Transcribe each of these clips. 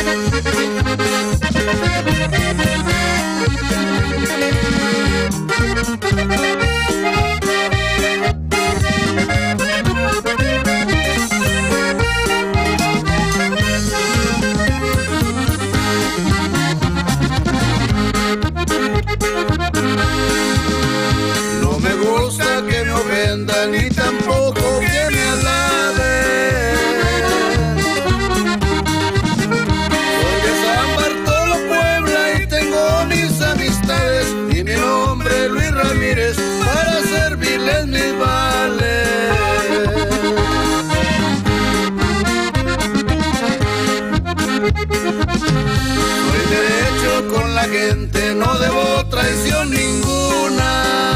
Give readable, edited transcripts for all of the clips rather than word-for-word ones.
No me gusta que me ofendan ni tampoco que me alaben. Soy de San Bartolo, Puebla, y tengo mis amistades, y mi nombre es Luis Ramírez, para servirles mis vales. Soy derecho con la gente, no debo traición ninguna.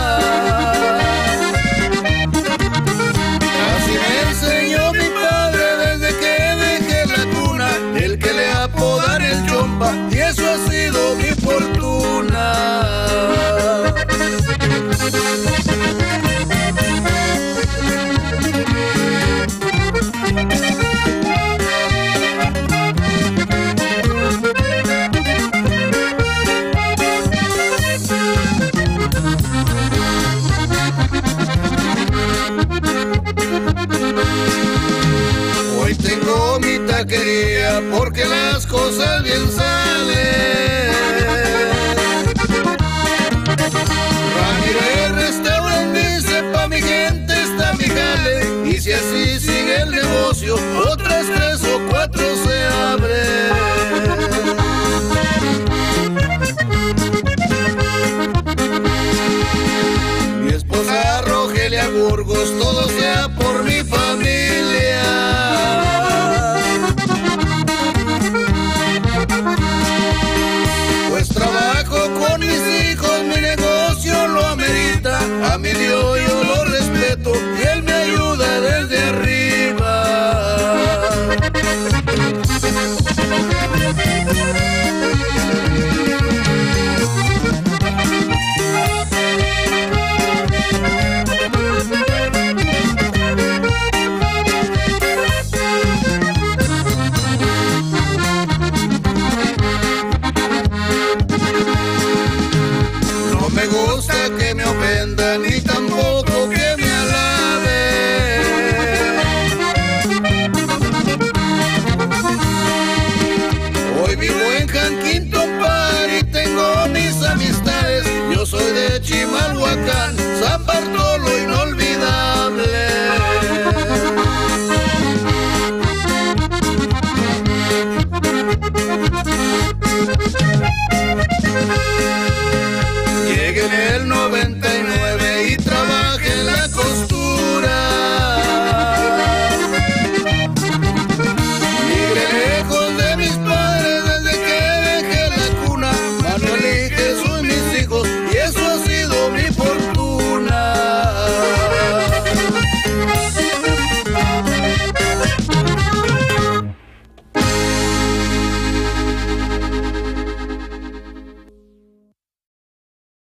Así me enseñó mi padre desde que dejé la cuna, el que le apodan el Chompa, y eso ha sido mi fortuna. Hoy tengo mi taquería porque las cosas bien salen. Ramírez Restaurant dice, pa' mi gente está mi jale, y si así sigue el negocio, otras 3 o 4